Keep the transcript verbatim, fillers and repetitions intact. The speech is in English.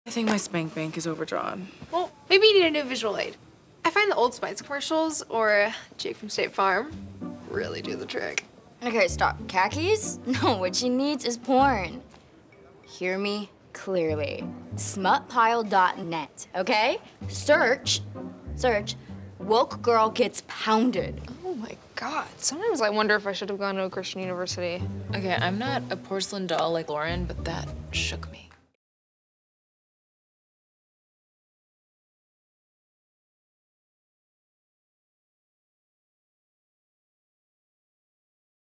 I think my spank bank is overdrawn. Well, maybe you need a new visual aid. I find the Old Spice commercials or Jake from State Farm really do the trick. Okay, stop. Khakis? No, what she needs is porn. Hear me clearly. smutpile dot net, okay? Search, search, woke girl gets pounded. Oh my God. Sometimes I wonder if I should have gone to a Christian university. Okay, I'm not a porcelain doll like Lauryn, but that shook me.